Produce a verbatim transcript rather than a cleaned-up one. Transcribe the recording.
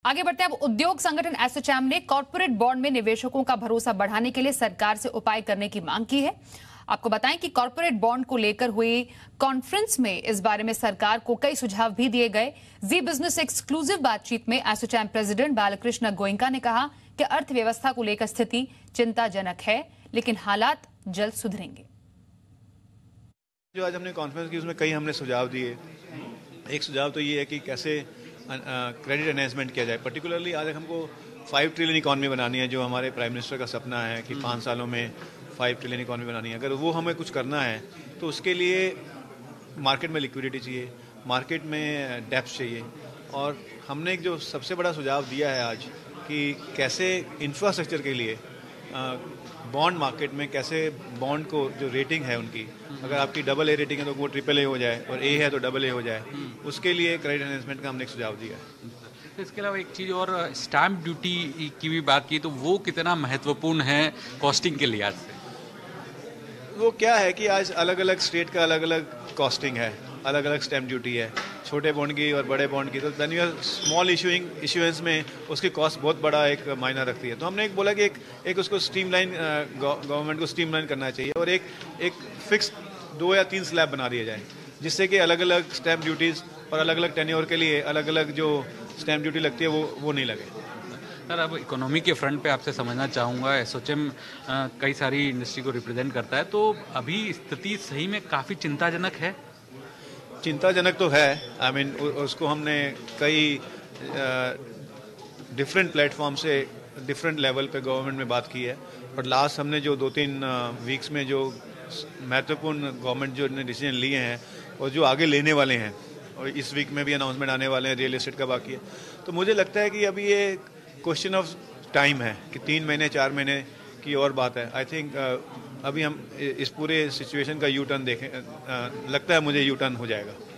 आगे बढ़ते हैं। अब उद्योग संगठन एसोचैम ने कॉर्पोरेट बॉन्ड में निवेशकों का भरोसा बढ़ाने के लिए सरकार से उपाय करने की मांग की है। आपको बताएं कि कॉर्पोरेट बॉन्ड को लेकर हुई कॉन्फ्रेंस में इस बारे में सरकार को कई सुझाव भी दिए गए। जी बिजनेस एक्सक्लूसिव बातचीत में एसोचैम प्रेसिडेंट बीके गोएंका ने कहा कि अर्थव्यवस्था को लेकर स्थिति चिंताजनक है, लेकिन हालात जल्द सुधरेंगे। जो आज हमने कॉन्फ्रेंस की उसमें कई हमने सुझाव दिए। एक सुझाव तो ये है कि कैसे क्रेडिट एनहेंसमेंट किया जाए। पर्टिकुलरली आज हमको फाइव ट्रिलियन इकॉनमी बनानी है, जो हमारे प्राइम मिनिस्टर का सपना है कि पाँच सालों में फाइव ट्रिलियन इकॉनमी बनानी है। अगर वो हमें कुछ करना है तो उसके लिए मार्केट में लिक्विडिटी चाहिए, मार्केट में डेप्थ चाहिए। और हमने एक जो सबसे बड़ा सुझाव दिया है आज कि कैसे इंफ्रास्ट्रक्चर के लिए बॉन्ड मार्केट में कैसे बॉन्ड को जो रेटिंग है उनकी, अगर आपकी डबल ए रेटिंग है तो वो ट्रिपल ए हो जाए और ए है तो डबल ए हो जाए, उसके लिए क्रेडिट एनहेंसमेंट का हमने एक सुझाव दिया है। तो इसके अलावा एक चीज़ और, स्टैम्प ड्यूटी की भी बात की तो वो कितना महत्वपूर्ण है कॉस्टिंग के लिहाज से? वो क्या है कि आज अलग अलग स्टेट का अलग अलग कॉस्टिंग है, अलग अलग स्टैम्प ड्यूटी है, छोटे बॉन्ड की और बड़े बॉन्ड की। तो then you are small issuing issuance में उसकी कॉस्ट बहुत बड़ा एक मायना रखती है। तो हमने एक बोला कि एक एक उसको स्ट्रीमलाइन, गवर्नमेंट को स्ट्रीमलाइन करना चाहिए और एक एक फिक्स दो या तीन स्लैब बना दिया जाए, जिससे कि अलग अलग स्टैम्प ड्यूटीज़ और अलग अलग टेन्योर के लिए अलग अलग जो स्टैम्प ड्यूटी लगती है वो वो नहीं लगे। सर, अब इकोनॉमी के फ्रंट पे आपसे समझना चाहूँगा, एसोचैम कई सारी इंडस्ट्री को रिप्रेजेंट करता है, तो अभी स्थिति सही में काफ़ी चिंताजनक है? चिंताजनक तो है। आई I मीन mean, उसको हमने कई डिफरेंट प्लेटफॉर्म से डिफरेंट लेवल पे गवर्नमेंट में बात की है। और लास्ट हमने जो दो तीन वीक्स में जो महत्वपूर्ण गवर्नमेंट जो ने डिसीजन लिए हैं और जो आगे लेने वाले हैं, और इस वीक में भी अनाउंसमेंट आने वाले हैं, रियल एस्टेट का बाकी है। तो मुझे लगता है कि अभी ये क्वेश्चन ऑफ टाइम है कि तीन महीने चार महीने की और बात है। आई थिंक uh, अभी हम इस पूरे सिचुएशन का यू टर्न देखें, uh, लगता है मुझे यू टर्न हो जाएगा।